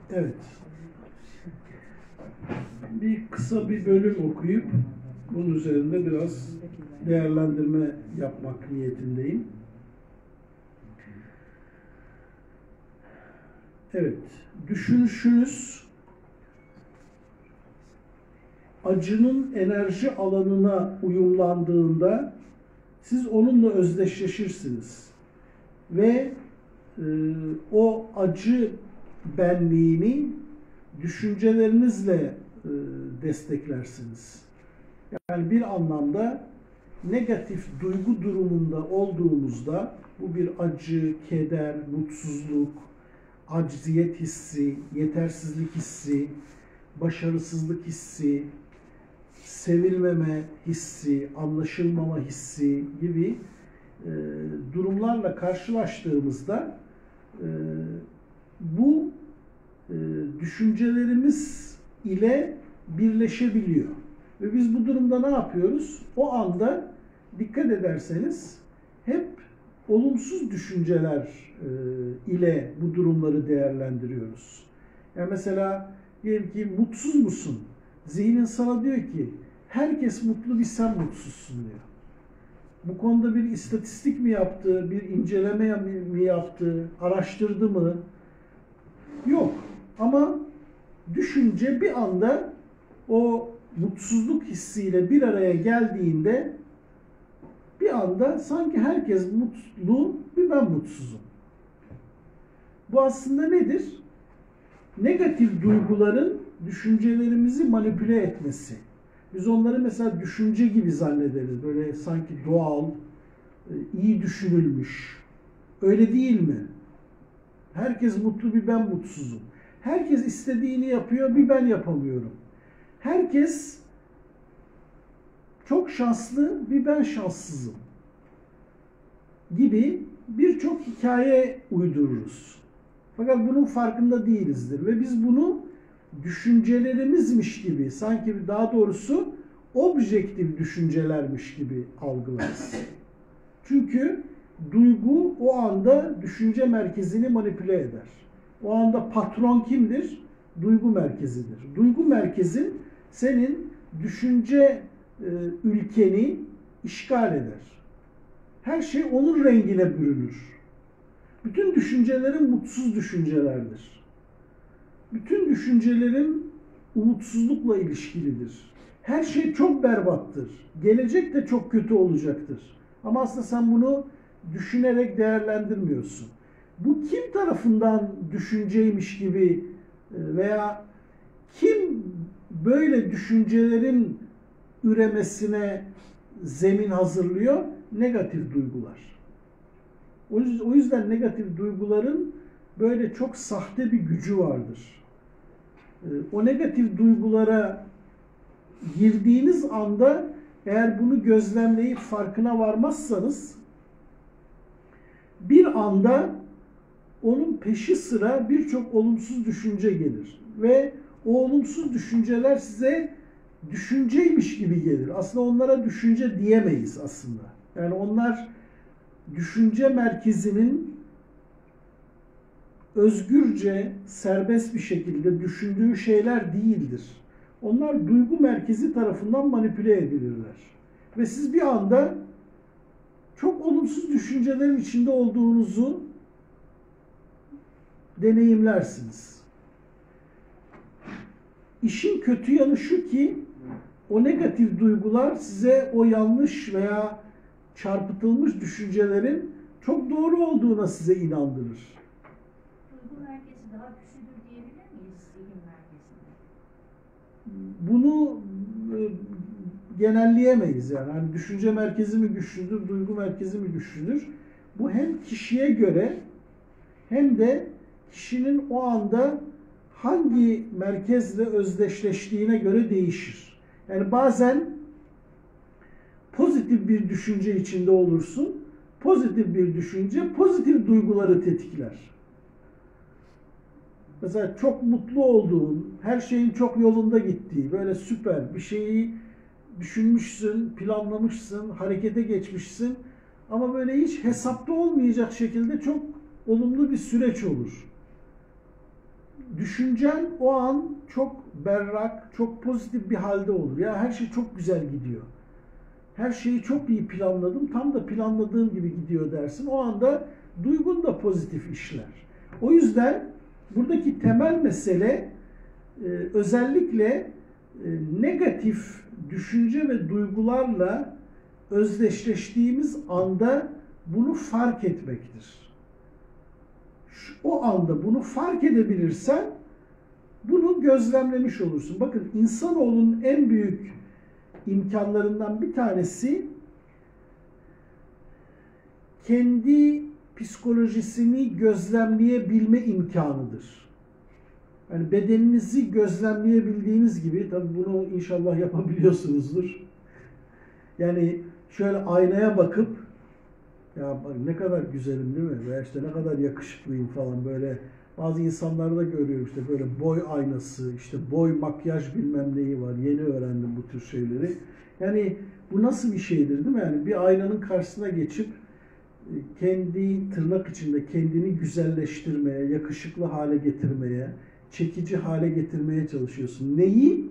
Evet. Kısa bir bölüm okuyup bunun üzerinde biraz değerlendirme yapmak niyetindeyim. Evet. Düşünüşünüz acının enerji alanına uyumlandığında siz onunla özdeşleşirsiniz. Ve o acı benliğini düşüncelerinizle desteklersiniz. Yani bir anlamda negatif duygu durumunda olduğumuzda bu bir acı, keder, mutsuzluk, acziyet hissi, yetersizlik hissi, başarısızlık hissi, sevilmeme hissi, anlaşılmama hissi gibi durumlarla karşılaştığımızda bu düşüncelerimiz ile birleşebiliyor. Ve biz bu durumda ne yapıyoruz? O anda dikkat ederseniz hep olumsuz düşünceler ile bu durumları değerlendiriyoruz. Yani mesela diyelim ki mutsuz musun? Zihnin sana diyor ki herkes mutlu, bir sen mutsuzsun diyor. Bu konuda bir istatistik mi yaptı, bir inceleme mi yaptı, araştırdı mı? Yok. Ama düşünce bir anda o mutsuzluk hissiyle bir araya geldiğinde bir anda sanki herkes mutlu, bir ben mutsuzum. Bu aslında nedir? Negatif duyguların düşüncelerimizi manipüle etmesi. Biz onları mesela düşünce gibi zannederiz. Böyle sanki doğal, iyi düşünülmüş. Öyle değil mi? Herkes mutlu, bir ben mutsuzum. Herkes istediğini yapıyor, bir ben yapamıyorum. Herkes çok şanslı, bir ben şanssızım. Gibi birçok hikaye uydururuz. Fakat bunun farkında değilizdir. Ve biz bunu düşüncelerimizmiş gibi, sanki daha doğrusu objektif düşüncelermiş gibi algılarız. Çünkü duygu o anda düşünce merkezini manipüle eder. O anda patron kimdir? Duygu merkezidir. Duygu merkezin senin düşünce ülkeni işgal eder. Her şey onun rengine bürünür. Bütün düşüncelerin mutsuz düşüncelerdir. Bütün düşüncelerin umutsuzlukla ilişkilidir. Her şey çok berbattır. Gelecek de çok kötü olacaktır. Ama aslında sen bunu düşünerek değerlendirmiyorsun. Bu kim tarafından düşünceymiş gibi veya kim böyle düşüncelerin üremesine zemin hazırlıyor? Negatif duygular. O yüzden negatif duyguların böyle çok sahte bir gücü vardır. O negatif duygulara girdiğiniz anda eğer bunu gözlemleyip farkına varmazsanız bir anda onun peşi sıra birçok olumsuz düşünce gelir. Ve o olumsuz düşünceler size düşünceymiş gibi gelir. Aslında onlara düşünce diyemeyiz aslında. Yani onlar düşünce merkezinin özgürce, serbest bir şekilde düşündüğü şeyler değildir. Onlar duygu merkezi tarafından manipüle edilirler. Ve siz bir anda çok olumsuz düşüncelerin içinde olduğunuzu deneyimlersiniz. İşin kötü yanı şu ki o negatif duygular size o yanlış veya çarpıtılmış düşüncelerin çok doğru olduğuna size inandırır. Duygu merkezi daha güçlüdür diyebilir miyiz zihin merkezinde? Bunu genelleyemeyiz yani. Hani düşünce merkezi mi güçlüdür, duygu merkezi mi güçlüdür? Bu hem kişiye göre hem de kişinin o anda hangi merkezle özdeşleştiğine göre değişir. Yani bazen pozitif bir düşünce içinde olursun. Pozitif bir düşünce pozitif duyguları tetikler. Mesela çok mutlu olduğun, her şeyin çok yolunda gittiği, böyle süper bir şeyi düşünmüşsün, planlamışsın, harekete geçmişsin ama böyle hiç hesapta olmayacak şekilde çok olumlu bir süreç olur. düşüncen o an çok berrak, çok pozitif bir halde olur. Ya her şey çok güzel gidiyor. Her şeyi çok iyi planladım, tam da planladığım gibi gidiyor dersin. O anda duygun da pozitif işler. O yüzden buradaki temel mesele özellikle negatif düşünce ve duygularla özdeşleştiğimiz anda bunu fark etmektir. O anda bunu fark edebilirsen bunu gözlemlemiş olursun. Bakın insanoğlunun en büyük imkanlarından bir tanesi kendi psikolojisini gözlemleyebilme imkanıdır. Yani bedeninizi gözlemleyebildiğiniz gibi, tabii bunu inşallah yapabiliyorsunuzdur. Yani şöyle aynaya bakıp ya ne kadar güzelim değil mi? Veya işte ne kadar yakışıklıyım falan böyle. Bazı insanlarda görüyorum işte böyle boy aynası, işte boy makyaj bilmem neyi var. Yeni öğrendim bu tür şeyleri. Yani bu nasıl bir şeydir değil mi? Yani bir aynanın karşısına geçip kendi tırnak içinde kendini güzelleştirmeye, yakışıklı hale getirmeye, çekici hale getirmeye çalışıyorsun. Neyi?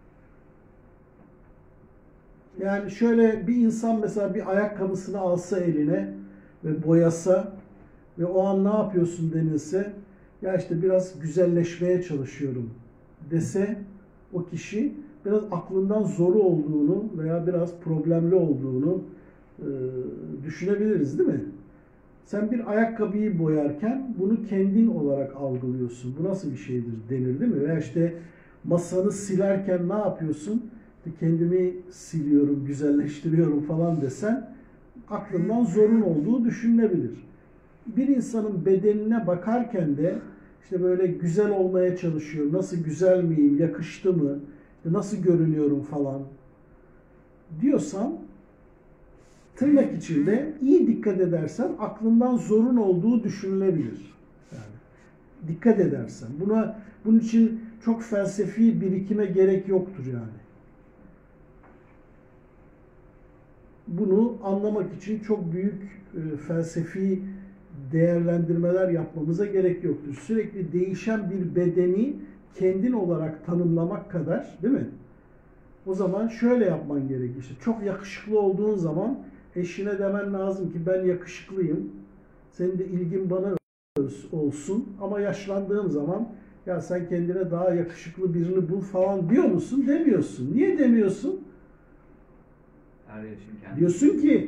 Yani şöyle bir insan mesela bir ayakkabısını alsa eline ve boyasa ve o an ne yapıyorsun denilse, ya işte biraz güzelleşmeye çalışıyorum dese, o kişi biraz aklından zoru olduğunu veya biraz problemli olduğunu düşünebiliriz değil mi? Sen bir ayakkabıyı boyarken bunu kendin olarak algılıyorsun. Bu nasıl bir şeydir denir değil mi? Veya işte masanı silerken ne yapıyorsun? Kendimi siliyorum, güzelleştiriyorum falan desen aklından zorun olduğu düşünülebilir. Bir insanın bedenine bakarken de işte böyle güzel olmaya çalışıyor. Nasıl güzel miyim, yakıştı mı, nasıl görünüyorum falan diyorsan tırnak içinde iyi dikkat edersen aklından zorun olduğu düşünülebilir. Yani dikkat edersen. Bunun için çok felsefi birikime gerek yoktur yani. Bunu anlamak için çok büyük felsefi değerlendirmeler yapmamıza gerek yoktur. Sürekli değişen bir bedeni kendin olarak tanımlamak kadar, değil mi? O zaman şöyle yapman gerekir. İşte çok yakışıklı olduğun zaman eşine demen lazım ki ben yakışıklıyım. Senin de ilgin bana olsun. Ama yaşlandığım zaman ya sen kendine daha yakışıklı birini bul falan diyor musun? Demiyorsun. Niye demiyorsun? Diyorsun ki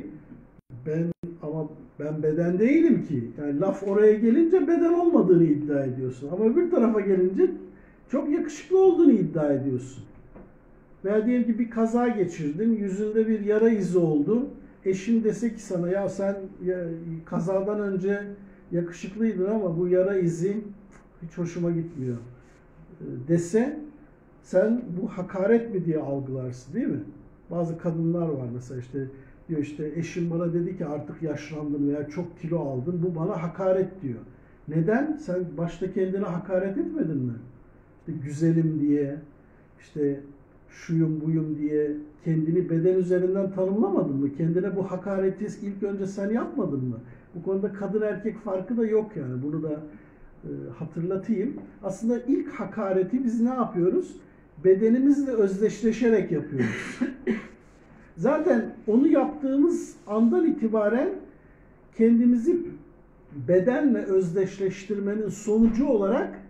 ben beden değilim ki. Yani laf oraya gelince beden olmadığını iddia ediyorsun. Ama öbür tarafa gelince çok yakışıklı olduğunu iddia ediyorsun. Veya diyelim ki bir kaza geçirdin, yüzünde bir yara izi oldu. Eşin dese ki sana ya sen kazadan önce yakışıklıydın ama bu yara izi hiç hoşuma gitmiyor dese sen bu hakaret mi diye algılarsın değil mi? Bazı kadınlar var mesela işte diyor işte eşim bana dedi ki artık yaşlandın veya çok kilo aldın, bu bana hakaret diyor. Neden? Sen başta kendine hakaret etmedin mi? İşte güzelim diye, işte şuyum buyum diye kendini beden üzerinden tanımlamadın mı? Kendine bu hakareti ilk önce sen yapmadın mı? Bu konuda kadın erkek farkı da yok yani. Bunu da hatırlatayım. Aslında ilk hakareti biz ne yapıyoruz? Bedenimizle özdeşleşerek yapıyoruz. Zaten onu yaptığımız andan itibaren kendimizi bedenle özdeşleştirmenin sonucu olarak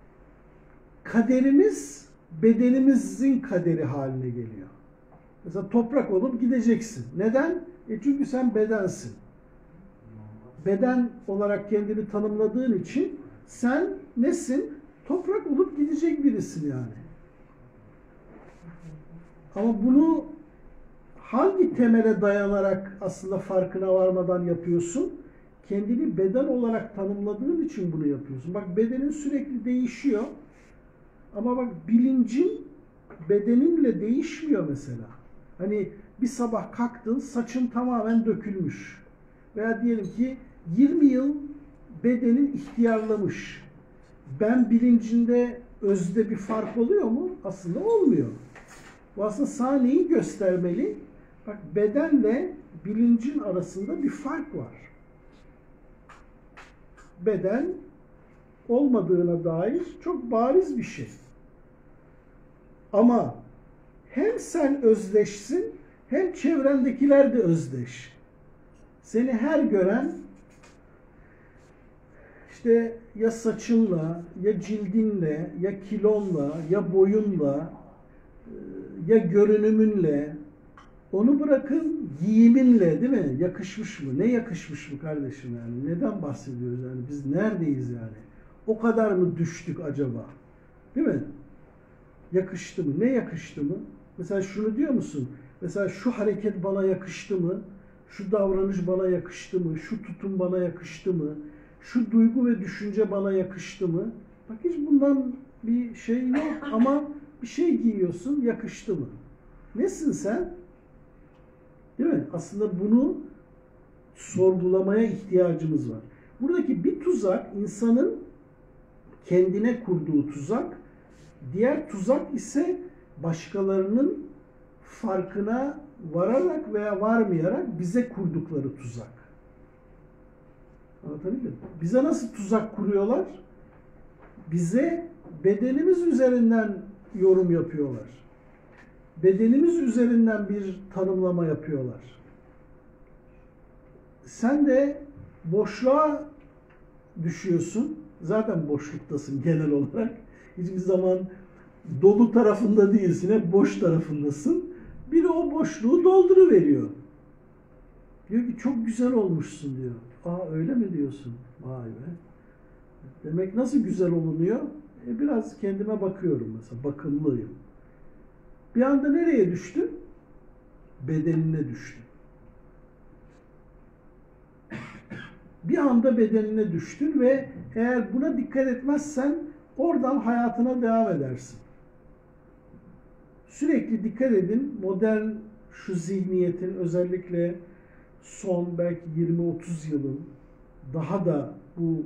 kaderimiz bedenimizin kaderi haline geliyor. Mesela toprak olup gideceksin. Neden? Çünkü sen bedensin. Beden olarak kendini tanımladığın için sen nesin? Toprak olup gidecek birisin yani. Ama bunu hangi temele dayanarak aslında farkına varmadan yapıyorsun? Kendini beden olarak tanımladığın için bunu yapıyorsun. Bak bedenin sürekli değişiyor. Ama bak bilincin bedeninle değişmiyor mesela. Hani bir sabah kalktın, saçın tamamen dökülmüş. Veya diyelim ki 20 yıl bedenin ihtiyarlamış. Ben bilincinde özde bir fark oluyor mu? Aslında olmuyor. Bu aslında sana neyi göstermeli? Bak bedenle bilincin arasında bir fark var. Beden olmadığına dair çok bariz bir şey. Ama hem sen özdeşsin, hem çevrendekiler de özdeş. Seni her gören işte ya saçınla, ya cildinle, ya kilonla, ya boyunla, ya görünümünle, onu bırakın giyiminle, değil mi? Yakışmış mı? Ne yakışmış mı kardeşim yani? Neden bahsediyoruz yani? Biz neredeyiz yani? O kadar mı düştük acaba? Değil mi? Yakıştı mı? Ne yakıştı mı? Mesela şunu diyor musun? Mesela şu hareket bana yakıştı mı? Şu davranış bana yakıştı mı? Şu tutum bana yakıştı mı? Şu duygu ve düşünce bana yakıştı mı? Bak hiç bundan bir şey yok ama bir şey giyiyorsun, yakıştı mı? Nesin sen? Değil mi? Aslında bunu sorgulamaya ihtiyacımız var. Buradaki bir tuzak insanın kendine kurduğu tuzak. Diğer tuzak ise başkalarının farkına vararak veya varmayarak bize kurdukları tuzak. Anlatabildim mi? Bize nasıl tuzak kuruyorlar? Bize bedenimiz üzerinden yorum yapıyorlar. Bedenimiz üzerinden bir tanımlama yapıyorlar. Sen de boşluğa düşüyorsun. Zaten boşluktasın genel olarak. Hiçbir zaman dolu tarafında değilsin, hep boş tarafındasın. Biri o boşluğu dolduruveriyor. Diyor ki çok güzel olmuşsun diyor. Aa öyle mi diyorsun? Vay be. Demek nasıl güzel olunuyor? Biraz kendime bakıyorum mesela, bakımlıyım. Bir anda nereye düştü? Bedenine düştü. Bir anda bedenine düştün ve eğer buna dikkat etmezsen oradan hayatına devam edersin. Sürekli dikkat edin, modern şu zihniyetin özellikle son belki 20-30 yılın daha da bu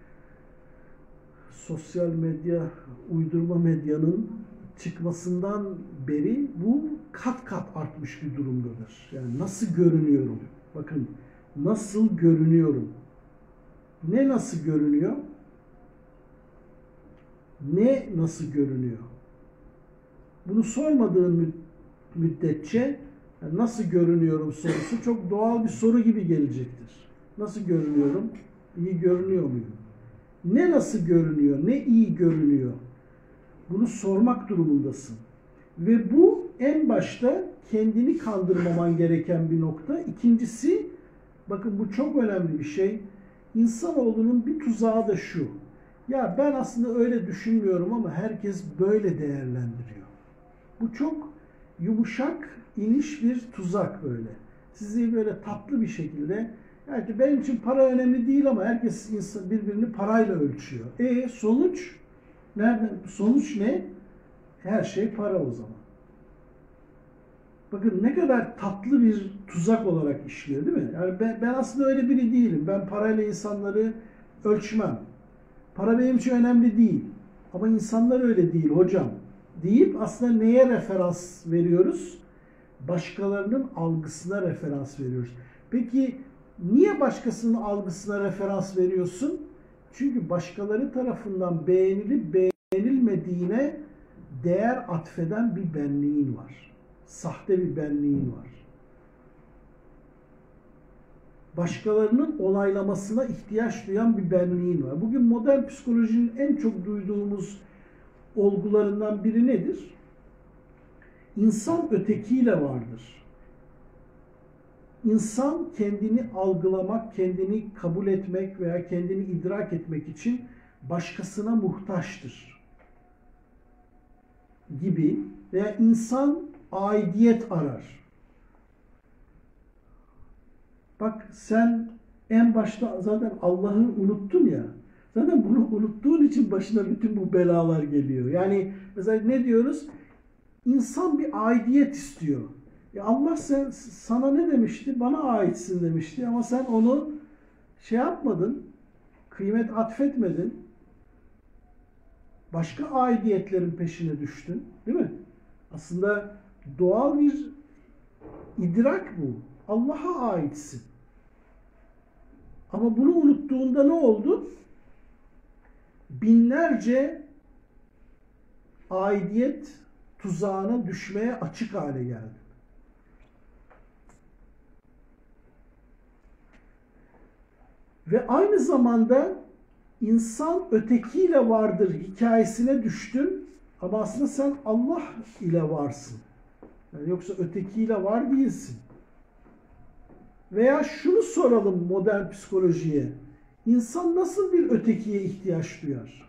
sosyal medya, uydurma medyanın çıkmasından beri bu kat kat artmış bir durumdadır. Yani nasıl görünüyorum? Bakın nasıl görünüyorum? Ne nasıl görünüyor? Ne nasıl görünüyor? Bunu sormadığın müddetçe yani nasıl görünüyorum sorusu çok doğal bir soru gibi gelecektir. Nasıl görünüyorum? İyi görünüyor muyum? Ne nasıl görünüyor? Ne iyi görünüyor? Bunu sormak durumundasın. Ve bu en başta kendini kandırmaman gereken bir nokta. İkincisi, bakın bu çok önemli bir şey. İnsanoğlunun bir tuzağı da şu. Ya ben aslında öyle düşünmüyorum ama herkes böyle değerlendiriyor. Bu çok yumuşak, iniş bir tuzak böyle. Sizi böyle tatlı bir şekilde, yani benim için para önemli değil ama herkes birbirini parayla ölçüyor. Sonuç? Nereden? Sonuç ne? Her şey para o zaman. Bakın ne kadar tatlı bir tuzak olarak işliyor değil mi? Yani ben aslında öyle biri değilim. Ben parayla insanları ölçmem. Para benim için önemli değil. Ama insanlar öyle değil hocam. Deyip aslında neye referans veriyoruz? Başkalarının algısına referans veriyoruz. Peki niye başkasının algısına referans veriyorsun? Çünkü başkaları tarafından beğenilip beğenilmediğine değer atfeden bir benliğin var. Sahte bir benliğin var. Başkalarının onaylamasına ihtiyaç duyan bir benliğin var. Bugün modern psikolojinin en çok duyduğumuz olgularından biri nedir? İnsan ötekiyle vardır. İnsan kendini algılamak, kendini kabul etmek veya kendini idrak etmek için başkasına muhtaçtır gibi veya insan aidiyet arar. Bak sen en başta zaten Allah'ı unuttun ya. Zaten bunu unuttuğun için başına bütün bu belalar geliyor. Yani mesela ne diyoruz? İnsan bir aidiyet istiyor. Allah sana ne demişti? Bana aitsin demişti ama sen onu şey yapmadın, kıymet atfetmedin. Başka aidiyetlerin peşine düştün. Değil mi? Aslında doğal bir idrak bu. Allah'a aitsin. Ama bunu unuttuğunda ne oldu? binlerce aidiyet tuzağına düşmeye açık hale geldin. Ve aynı zamanda insan ötekiyle vardır hikayesine düştün ama aslında sen Allah ile varsın. Yani yoksa ötekiyle var değilsin. Veya şunu soralım modern psikolojiye. İnsan nasıl bir ötekiye ihtiyaç duyar?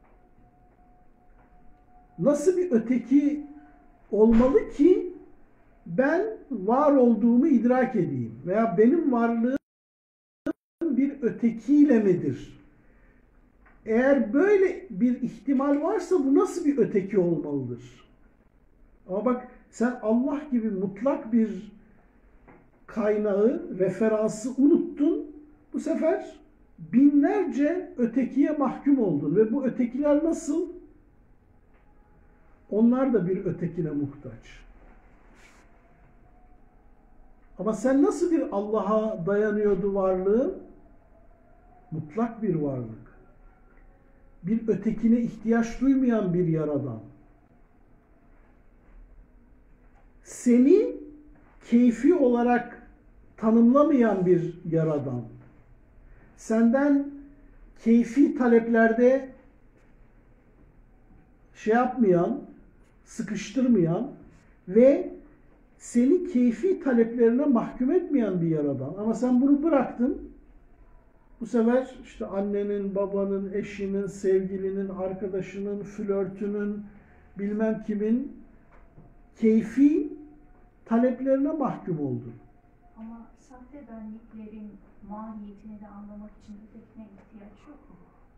Nasıl bir öteki olmalı ki ben var olduğumu idrak edeyim? Veya benim varlığım bir ötekiyle midir? Eğer böyle bir ihtimal varsa bu nasıl bir öteki olmalıdır? Ama bak sen Allah gibi mutlak bir kaynağı, referansı unuttun. Bu sefer binlerce ötekiye mahkum oldun. Ve bu ötekiler nasıl? Onlar da bir ötekine muhtaç. Ama sen nasıl bir Allah'a dayanıyordu varlığın? Mutlak bir varlık. Bir ötekine ihtiyaç duymayan bir yaradan. Seni keyfi olarak tanımlamayan bir yaradan. Senden keyfi taleplerde şey yapmayan, sıkıştırmayan ve seni keyfi taleplerine mahkum etmeyen bir yaradan. Ama sen bunu bıraktın. Bu sefer işte annenin, babanın, eşinin, sevgilinin, arkadaşının, flörtünün, bilmem kimin keyfi taleplerine mahkum oldun. Ama sahte benliklerin mahiyetini de anlamak için ötekine ihtiyaç yok mu?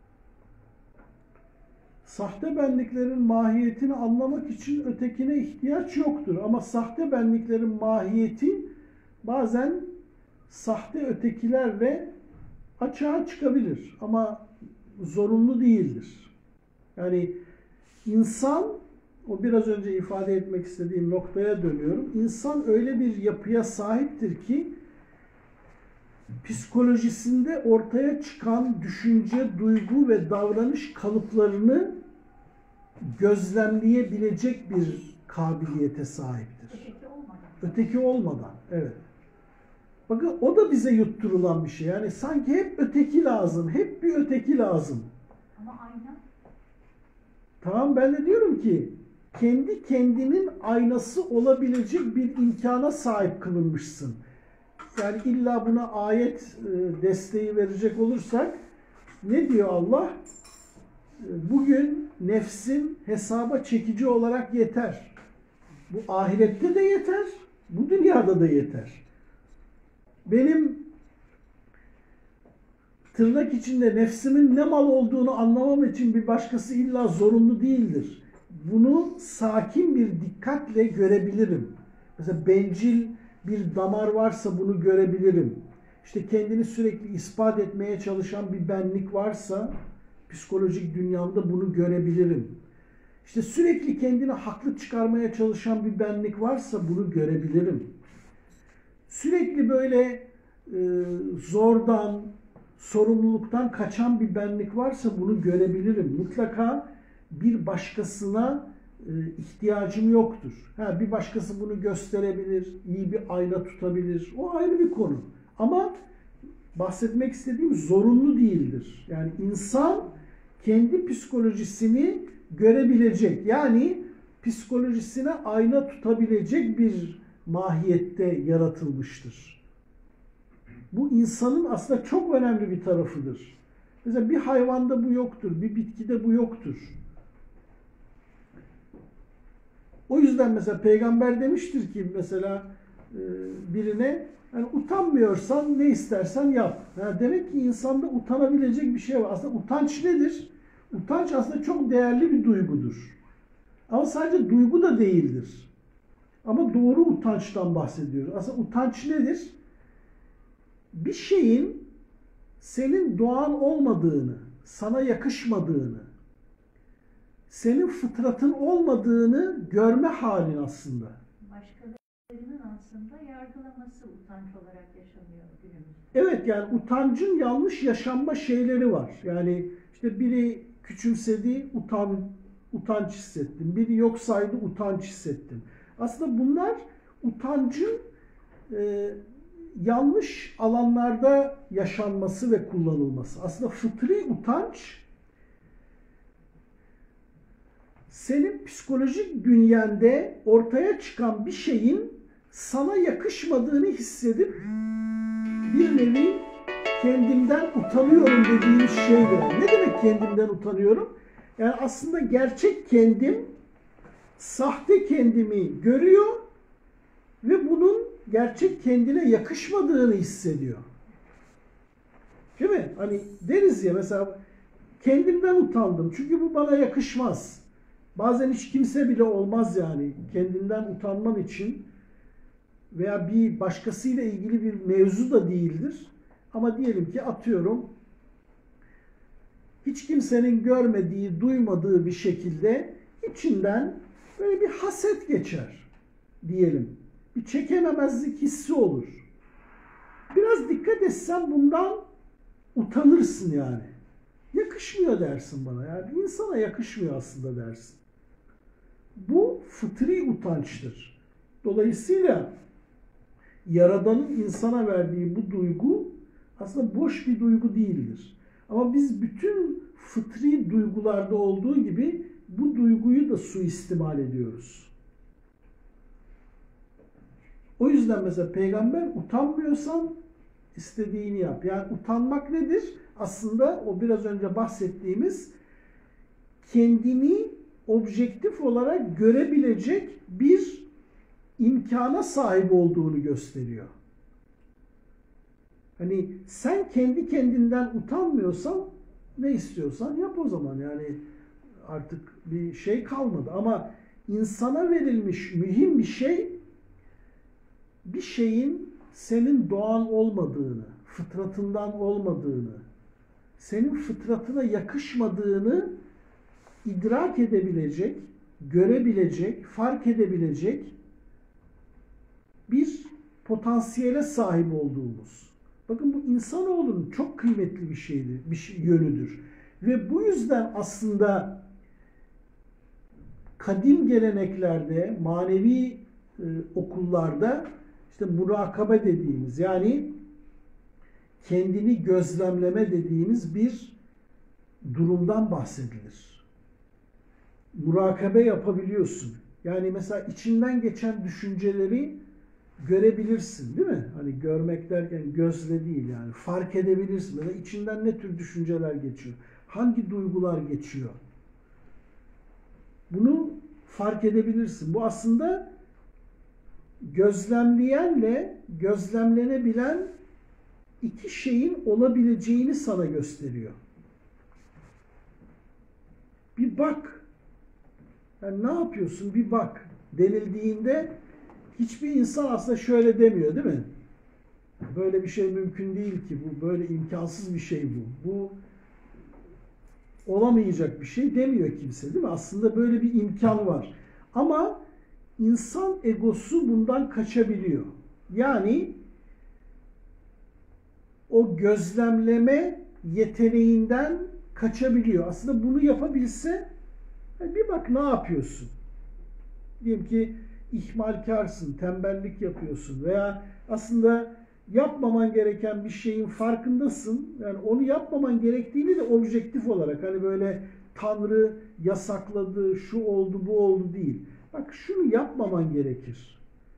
Sahte benliklerin mahiyetini anlamak için ötekine ihtiyaç yoktur. Ama sahte benliklerin mahiyeti bazen sahte ötekilerle açığa çıkabilir. Ama zorunlu değildir. Yani insan, o biraz önce ifade etmek istediğim noktaya dönüyorum. İnsan öyle bir yapıya sahiptir ki psikolojisinde ortaya çıkan düşünce, duygu ve davranış kalıplarını gözlemleyebilecek bir kabiliyete sahiptir. Öteki olmadan. Öteki olmadan, evet. Bakın o da bize yutturulan bir şey. Yani sanki hep öteki lazım, hep bir öteki lazım. Ama ayna. Tamam, ben de diyorum ki kendi kendinin aynası olabilecek bir imkana sahip kılınmışsın. Yani illa buna ayet desteği verecek olursak ne diyor Allah? Bugün nefsin hesaba çekici olarak yeter. Bu ahirette de yeter, bu dünyada da yeter. Benim tırnak içinde nefsimin ne mal olduğunu anlamam için bir başkası illa zorunlu değildir. Bunu sakin bir dikkatle görebilirim. Mesela bencil bir damar varsa bunu görebilirim. İşte kendini sürekli ispat etmeye çalışan bir benlik varsa psikolojik dünyamda bunu görebilirim. İşte sürekli kendini haklı çıkarmaya çalışan bir benlik varsa bunu görebilirim. Sürekli böyle zordan, sorumluluktan kaçan bir benlik varsa bunu görebilirim. Mutlaka bir başkasına ihtiyacım yoktur. Bir başkası bunu gösterebilir, iyi bir ayna tutabilir. O ayrı bir konu. Ama bahsetmek istediğim zorunlu değildir. Yani insan kendi psikolojisini görebilecek. Yani psikolojisine ayna tutabilecek bir mahiyette yaratılmıştır. Bu insanın aslında çok önemli bir tarafıdır. Mesela bir hayvanda bu yoktur, bir bitkide bu yoktur. O yüzden mesela peygamber demiştir ki mesela birine yani utanmıyorsan ne istersen yap. Yani demek ki insanda utanabilecek bir şey var. Aslında utanç nedir? Utanç aslında çok değerli bir duygudur. Ama sadece duygu da değildir. Ama doğru utançtan bahsediyoruz. Aslında utanç nedir? Bir şeyin senin doğan olmadığını, sana yakışmadığını, senin fıtratın olmadığını görme halin aslında. Başkalarının aslında yargılaması utanç olarak yaşanıyor günümüzde. Evet, yani utancın yanlış yaşanma şeyleri var. Yani işte biri küçümsedi, utanç hissettim. Biri yok saydı, utanç hissettim. Aslında bunlar utancın yanlış alanlarda yaşanması ve kullanılması. Aslında fıtri utanç senin psikolojik bünyende ortaya çıkan bir şeyin sana yakışmadığını hissedip bir nevi kendimden utanıyorum dediğimiz şeydir. Ne demek kendimden utanıyorum? Yani aslında gerçek kendim sahte kendimi görüyor ve bunun gerçek kendine yakışmadığını hissediyor. Değil mi? Hani deriz ya mesela kendimden utandım çünkü bu bana yakışmaz. Bazen hiç kimse bile olmaz yani kendinden utanman için veya bir başkasıyla ilgili bir mevzu da değildir. Ama diyelim ki atıyorum hiç kimsenin görmediği, duymadığı bir şekilde içinden böyle bir haset geçer diyelim. Bir çekememezlik hissi olur. Biraz dikkat etsen bundan utanırsın yani. Yakışmıyor dersin bana. Yani insana yakışmıyor aslında dersin. Bu fıtri utançtır. Dolayısıyla Yaradan'ın insana verdiği bu duygu aslında boş bir duygu değildir. Ama biz bütün fıtri duygularda olduğu gibi bu duyguyu da suistimal ediyoruz. O yüzden mesela peygamber utanmıyorsan istediğini yap. Yani utanmak nedir? Aslında o biraz önce bahsettiğimiz kendini objektif olarak görebilecek bir imkana sahip olduğunu gösteriyor. Hani sen kendi kendinden utanmıyorsan ne istiyorsan yap o zaman. Yani artık bir şey kalmadı. Ama insana verilmiş mühim bir şey, bir şeyin senin doğan olmadığını, fıtratından olmadığını, senin fıtratına yakışmadığını idrak edebilecek, görebilecek, fark edebilecek bir potansiyele sahip olduğumuz. Bakın bu insanoğlunun çok kıymetli bir şeydir, yönüdür. Ve bu yüzden aslında kadim geleneklerde, manevi okullarda işte murakabe dediğimiz yani kendini gözlemleme dediğimiz bir durumdan bahsedilir. Murakabe yapabiliyorsun. Yani mesela içinden geçen düşünceleri görebilirsin değil mi? Hani görmek derken gözle değil yani fark edebilirsin. Mesela içinden ne tür düşünceler geçiyor? Hangi duygular geçiyor? Bunu fark edebilirsin. Bu aslında gözlemleyenle gözlemlenebilen iki şeyin olabileceğini sana gösteriyor. Bir bak. Yani ne yapıyorsun? Bir bak denildiğinde hiçbir insan aslında şöyle demiyor değil mi? Böyle bir şey mümkün değil ki. Bu böyle imkansız bir şey bu. Bu olamayacak bir şey demiyor kimse değil mi? Aslında böyle bir imkan var. Ama insan egosu bundan kaçabiliyor. Yani o gözlemleme yeteneğinden kaçabiliyor. Aslında bunu yapabilse bir bak ne yapıyorsun? Diyelim ki ihmalkarsın, tembellik yapıyorsun veya aslında yapmaman gereken bir şeyin farkındasın. Yani onu yapmaman gerektiğini de objektif olarak hani böyle Tanrı yasakladı, şu oldu, bu oldu değil. Bak şunu yapmaman gerekir.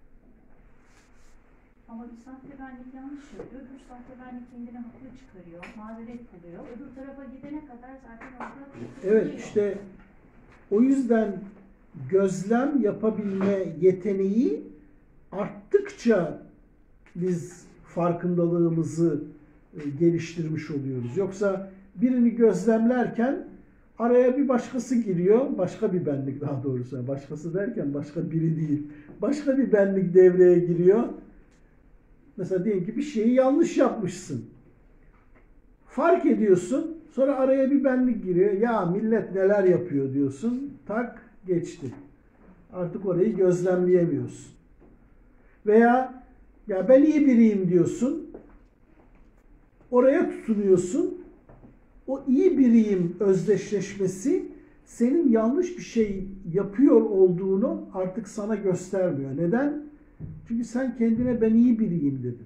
Ama bir sahte benlik yanlış yapıyor. Öbür sahte benlik kendini haklı çıkarıyor, mazeret buluyor. Öbür tarafa gidene kadar zaten orada evet işte o yüzden gözlem yapabilme yeteneği arttıkça biz farkındalığımızı geliştirmiş oluyoruz. Yoksa birini gözlemlerken araya bir başkası giriyor. Başka bir benlik daha doğrusu. Başkası derken başka biri değil. Başka bir benlik devreye giriyor. Mesela diyelim ki bir şeyi yanlış yapmışsın. Fark ediyorsun. Sonra araya bir benlik giriyor. Ya millet neler yapıyor diyorsun. Tak geçti. Artık orayı gözlemleyemiyorsun. Veya ya ben iyi biriyim diyorsun. Oraya tutunuyorsun. o iyi biriyim özdeşleşmesi senin yanlış bir şey yapıyor olduğunu artık sana göstermiyor. Neden? Çünkü sen kendine ben iyi biriyim dedin.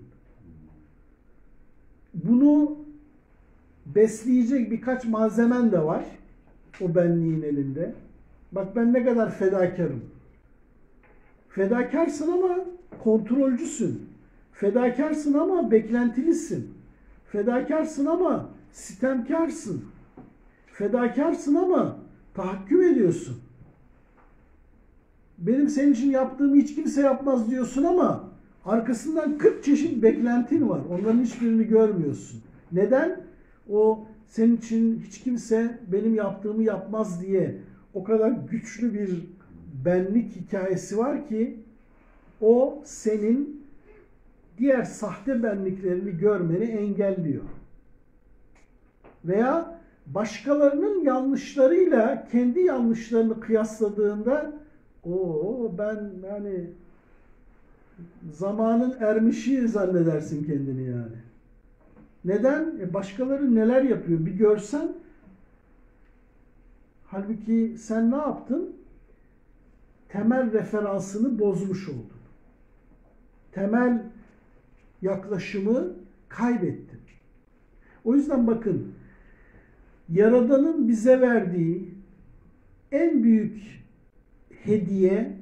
Bunu besleyecek birkaç malzemen de var o benliğin elinde. Bak ben ne kadar fedakarım. Fedakarsın ama kontrolcüsün. Fedakarsın ama beklentilisin. Fedakarsın ama sitemkarsın. Fedakarsın ama tahakküm ediyorsun. Benim senin için yaptığımı hiç kimse yapmaz diyorsun ama arkasından 40 çeşit beklentin var. Onların hiçbirini görmüyorsun. Neden? O senin için hiç kimse benim yaptığımı yapmaz diye o kadar güçlü bir benlik hikayesi var ki o senin diğer sahte benliklerini görmeni engelliyor. Veya başkalarının yanlışlarıyla kendi yanlışlarını kıyasladığında ben yani zamanın ermişi zannedersin kendini yani. Neden? Başkaları neler yapıyor bir görsen. Halbuki sen ne yaptın? Temel referansını bozmuş oldun. Temel yaklaşımı kaybettin. O yüzden bakın, Yaradan'ın bize verdiği en büyük hediye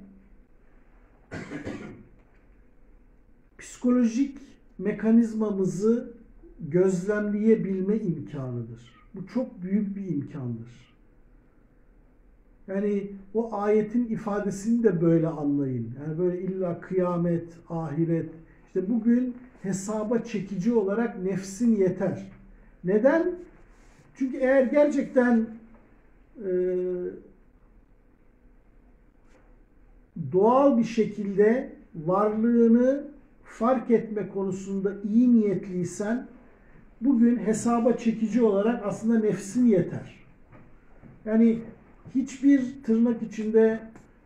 psikolojik mekanizmamızı gözlemleyebilme imkanıdır. Bu çok büyük bir imkandır. Yani o ayetin ifadesini de böyle anlayın. Yani böyle illa kıyamet, ahiret. İşte bugün hesaba çekici olarak nefsin yeter. Neden? Çünkü eğer gerçekten doğal bir şekilde varlığını fark etme konusunda iyi niyetliysen bugün hesaba çekici olarak aslında nefsin yeter. Yani hiçbir tırnak içinde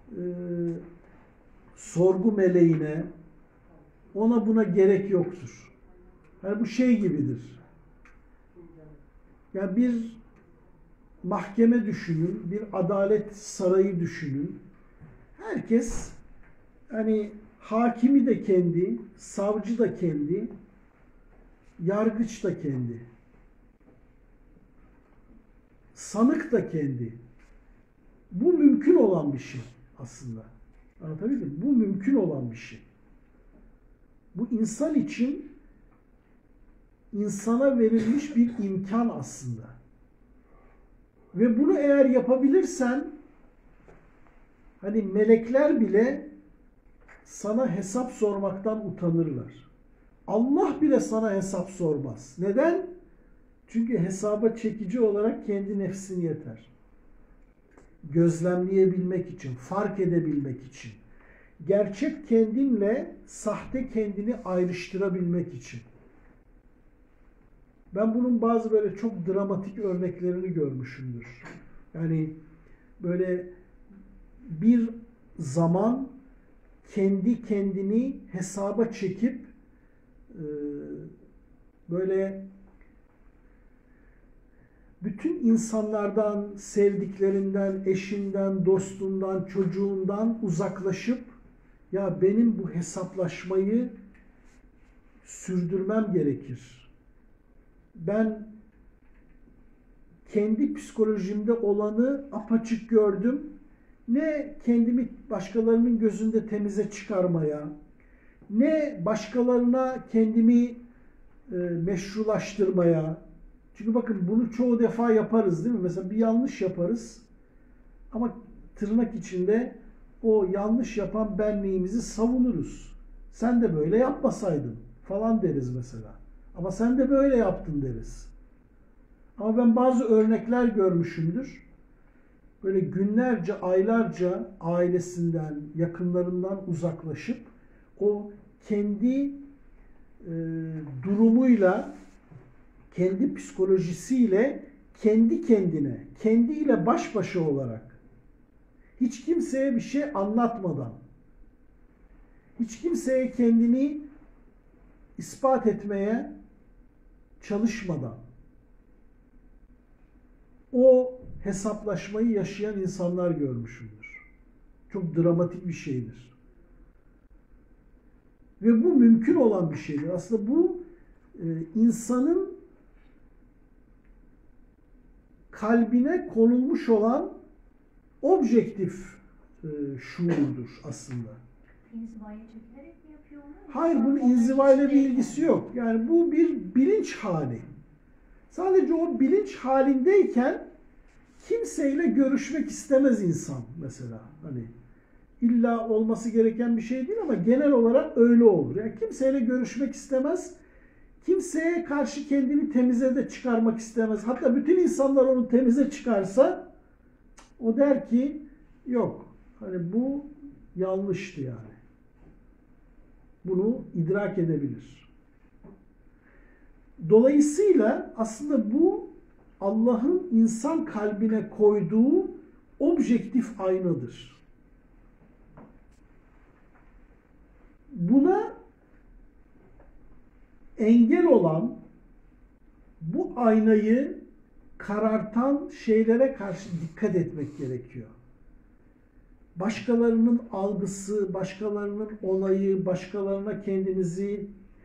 sorgu meleğine ona buna gerek yoktur. Yani bu şey gibidir. Yani bir mahkeme düşünün, bir adalet sarayı düşünün. Herkes hani hakimi de kendi, savcı da kendi, yargıç da kendi. Sanık da kendi. Bu mümkün olan bir şey aslında. Anlatabildim mi? Bu mümkün olan bir şey. Bu insan için insana verilmiş bir imkan aslında. Ve bunu eğer yapabilirsen hani melekler bile sana hesap sormaktan utanırlar. Allah bile sana hesap sormaz. Neden? Çünkü hesaba çekici olarak kendi nefsin yeter. Gözlemleyebilmek için, fark edebilmek için. Gerçek kendinle sahte kendini ayrıştırabilmek için. Ben bunun bazı böyle çok dramatik örneklerini görmüşümdür. Yani böyle bir zaman kendi kendini hesaba çekip böyle bütün insanlardan, sevdiklerinden, eşinden, dostundan, çocuğundan uzaklaşıp ya benim bu hesaplaşmayı sürdürmem gerekir. Ben kendi psikolojimde olanı apaçık gördüm. Ne kendimi başkalarının gözünde temize çıkarmaya, ne başkalarına kendimi meşrulaştırmaya. Çünkü bakın bunu çoğu defa yaparız değil mi? Mesela bir yanlış yaparız ama tırnak içinde o yanlış yapan benliğimizi savunuruz. Sen de böyle yapmasaydın falan deriz mesela. Ama sen de böyle yaptın deriz. Ama ben bazı örnekler görmüşümdür. Böyle günlerce, aylarca ailesinden, yakınlarından uzaklaşıp o kendi durumuyla, kendi psikolojisiyle, kendi kendine, kendiyle baş başa olarak, hiç kimseye bir şey anlatmadan, hiç kimseye kendini ispat etmeye çalışmadan, hesaplaşmayı yaşayan insanlar görmüşümdür. Çok dramatik bir şeydir. Ve bu mümkün olan bir şeydir. Aslında bu insanın kalbine konulmuş olan objektif şuurdur aslında. İnzivaya çekilerek mi yapıyor onu? Hayır, bunun inzivayla bir ilgisi yok. Yani bu bir bilinç hali. Sadece o bilinç halindeyken kimseyle görüşmek istemez insan mesela. Hani illa olması gereken bir şey değil ama genel olarak öyle olur. Yani kimseyle görüşmek istemez. Kimseye karşı kendini temize de çıkarmak istemez. Hatta bütün insanlar onu temize çıkarsa o der ki yok. Hani bu yanlıştı yani. Bunu idrak edebilir. Dolayısıyla aslında bu Allah'ın insan kalbine koyduğu objektif aynadır. Buna engel olan, bu aynayı karartan şeylere karşı dikkat etmek gerekiyor. Başkalarının algısı, başkalarının onayı, başkalarına kendinizi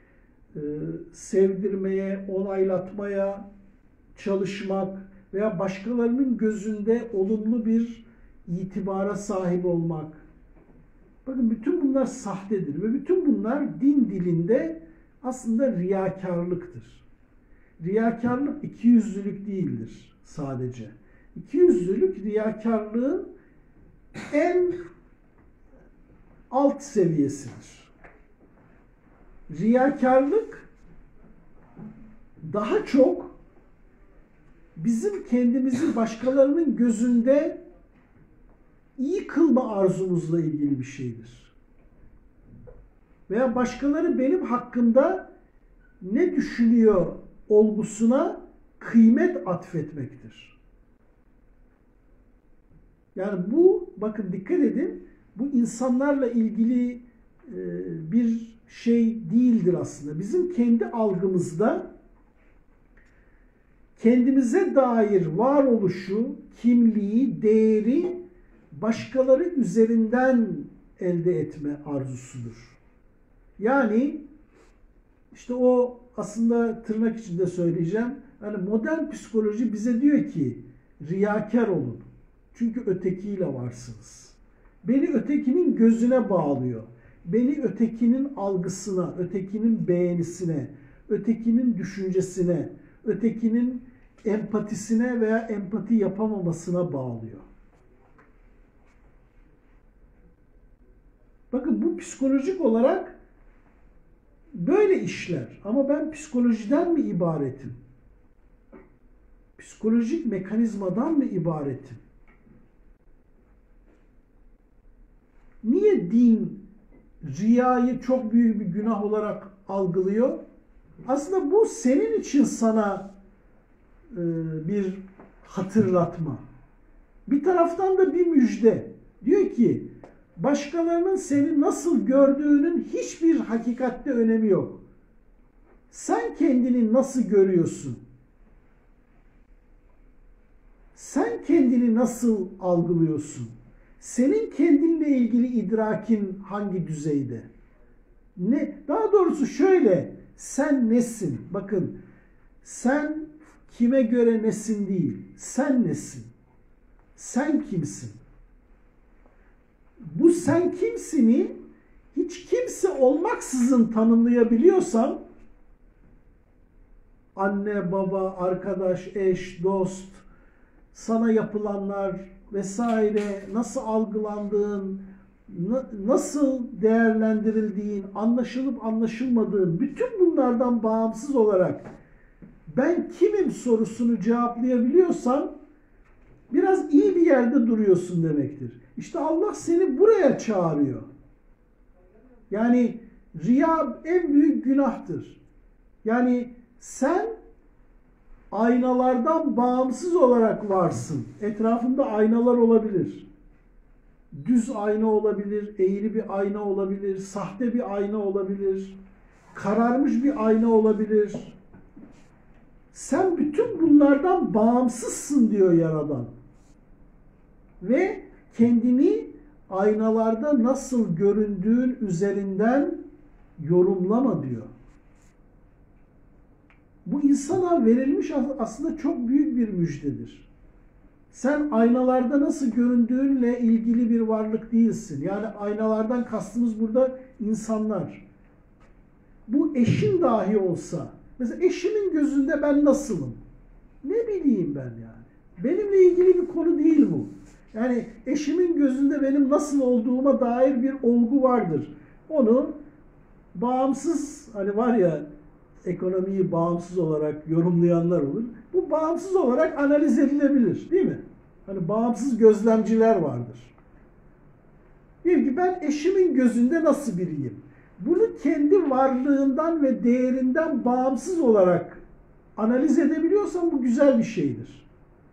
sevdirmeye, onaylatmaya çalışmak veya başkalarının gözünde olumlu bir itibara sahip olmak. Bakın bütün bunlar sahtedir ve bütün bunlar din dilinde aslında riyakarlıktır. Riyakarlık ikiyüzlülük değildir sadece. İkiyüzlülük riyakarlığın en alt seviyesidir. Riyakarlık daha çok bizim kendimizi başkalarının gözünde iyi kılma arzumuzla ilgili bir şeydir. Veya başkaları benim hakkımda ne düşünüyor olgusuna kıymet atfetmektir. Yani bu, bakın dikkat edin, bu insanlarla ilgili bir şey değildir aslında. Bizim kendi algımızda kendimize dair varoluşu, kimliği, değeri başkaları üzerinden elde etme arzusudur. Yani işte o aslında tırnak içinde söyleyeceğim. Yani modern psikoloji bize diyor ki riyakar olun. Çünkü ötekiyle varsınız. Beni ötekinin gözüne bağlıyor. Beni ötekinin algısına, ötekinin beğenisine, ötekinin düşüncesine, ötekinin empatisine veya empati yapamamasına bağlıyor. Bakın bu psikolojik olarak böyle işler. Ama ben psikolojiden mi ibaretim? Psikolojik mekanizmadan mı ibaretim? Niye din riyayı çok büyük bir günah olarak algılıyor? Aslında bu senin için sana bir hatırlatma. Bir taraftan da bir müjde. Diyor ki başkalarının seni nasıl gördüğünün hiçbir hakikatte önemi yok. Sen kendini nasıl görüyorsun? Sen kendini nasıl algılıyorsun? Senin kendinle ilgili idrakin hangi düzeyde? Daha doğrusu şöyle, sen nesin? Bakın, sen kime göre nesin değil, sen nesin? Sen kimsin? Bu sen kimsini hiç kimse olmaksızın tanımlayabiliyorsan, anne, baba, arkadaş, eş, dost, sana yapılanlar vesaire, nasıl algılandığın, nasıl değerlendirildiğin, anlaşılıp anlaşılmadığın, bütün bunlardan bağımsız olarak ben kimim sorusunu cevaplayabiliyorsan biraz iyi bir yerde duruyorsun demektir. İşte Allah seni buraya çağırıyor. Yani riya en büyük günahtır. Yani sen aynalardan bağımsız olarak varsın. Etrafında aynalar olabilir. Düz ayna olabilir, eğri bir ayna olabilir, sahte bir ayna olabilir, kararmış bir ayna olabilir. Sen bütün bunlardan bağımsızsın diyor Yaradan. ve kendini aynalarda nasıl göründüğün üzerinden yorumlama diyor. Bu insana verilmiş aslında çok büyük bir müjdedir. Sen aynalarda nasıl göründüğünle ilgili bir varlık değilsin. Yani aynalardan kastımız burada insanlar. Bu eşin dahi olsa, mesela eşimin gözünde ben nasılım? Ne bileyim ben yani. Benimle ilgili bir konu değil bu. Yani eşimin gözünde benim nasıl olduğuma dair bir olgu vardır. Onu bağımsız, hani var ya ekonomiyi bağımsız olarak yorumlayanlar olur. Bu bağımsız olarak analiz edilebilir, değil mi? Hani bağımsız gözlemciler vardır. Diyor ki ben eşimin gözünde nasıl biriyim? Bunu kendi varlığından ve değerinden bağımsız olarak analiz edebiliyorsan bu güzel bir şeydir.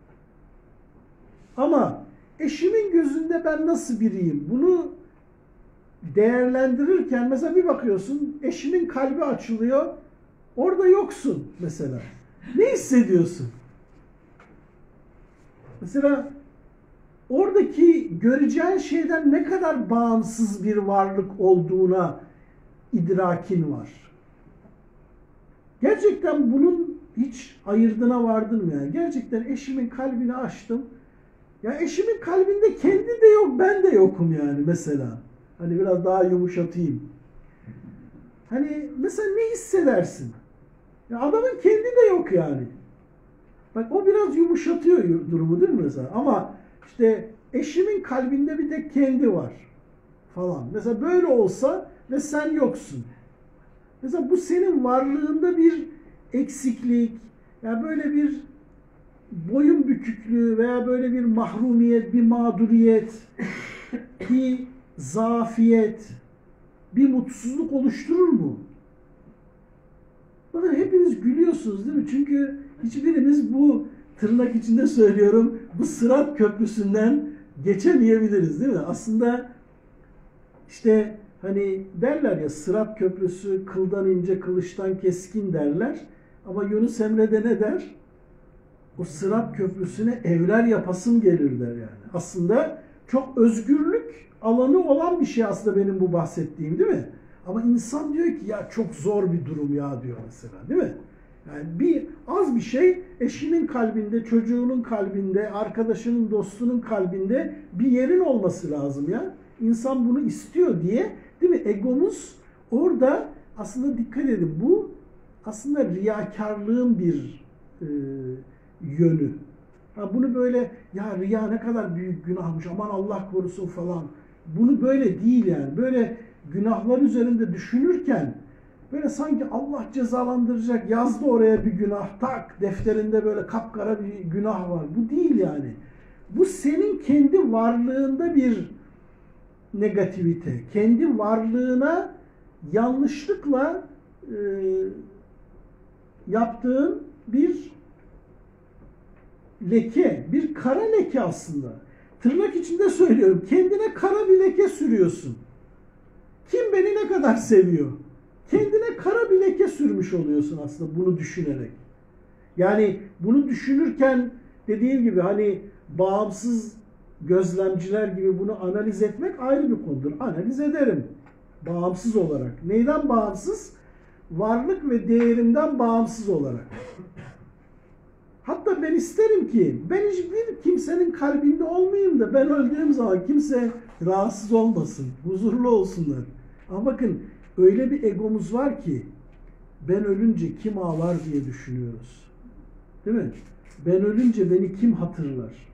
Ama eşimin gözünde ben nasıl biriyim? Bunu değerlendirirken mesela bir bakıyorsun eşinin kalbi açılıyor. Orada yoksun mesela. Ne hissediyorsun? Mesela oradaki göreceğin şeyden ne kadar bağımsız bir varlık olduğuna idrakin var. Gerçekten bunun hiç ayırdına vardın mı yani? Gerçekten eşimin kalbini açtım. Ya eşimin kalbinde kendi de yok, ben de yokum yani mesela. Hani biraz daha yumuşatayım. Hani mesela ne hissedersin? Ya adamın kendi de yok yani. Bak o biraz yumuşatıyor durumu değil mi mesela? Ama işte eşimin kalbinde bir tek kendi var falan. Mesela böyle olsa ve sen yoksun. Mesela bu senin varlığında bir eksiklik, ya böyle bir boyun büküklüğü veya böyle bir mahrumiyet, bir mağduriyet, bir zafiyet, bir mutsuzluk oluşturur mu? Bakın hepiniz gülüyorsunuz değil mi? Çünkü hiçbirimiz bu tırnak içinde söylüyorum bu Sırat Köprüsü'nden geçemeyebiliriz değil mi? Aslında işte hani derler ya Sırat Köprüsü kıldan ince kılıçtan keskin derler. Ama Yunus Emre de ne der? O Sırat Köprüsü'ne evler yapasım gelir der yani. Aslında çok özgürlük alanı olan bir şey aslında benim bu bahsettiğim değil mi? Ama insan diyor ki ya çok zor bir durum ya diyor mesela değil mi? Yani az bir şey eşinin kalbinde, çocuğunun kalbinde, arkadaşının, dostunun kalbinde bir yerin olması lazım ya. İnsan bunu istiyor diye değil mi? Egomuz orada aslında dikkat edin bu aslında riyakarlığın bir yönü. Ha bunu böyle ya riya ne kadar büyük günahmış aman Allah korusun falan. Bunu böyle değil yani. Böyle günahlar üzerinde düşünürken böyle sanki Allah cezalandıracak yazdı oraya bir günah tak defterinde böyle kapkara bir günah var. Bu değil yani. Bu senin kendi varlığında bir negativite. Kendi varlığına yanlışlıkla yaptığın bir leke, bir kara leke aslında. Tırnak içinde söylüyorum. Kendine kara bir leke sürüyorsun. Kim beni ne kadar seviyor? Kendine kara bir leke sürmüş oluyorsun aslında bunu düşünerek. Yani bunu düşünürken dediğim gibi hani bağımsız gözlemciler gibi bunu analiz etmek ayrı bir konudur. Analiz ederim. Bağımsız olarak. Neyden bağımsız? Varlık ve değerimden bağımsız olarak. Hatta ben isterim ki ben hiçbir kimsenin kalbinde olmayayım da ben öldüğüm zaman kimse rahatsız olmasın, huzurlu olsunlar. Ama bakın öyle bir egomuz var ki ben ölünce kim ağlar diye düşünüyoruz. Değil mi? Ben ölünce beni kim hatırlar?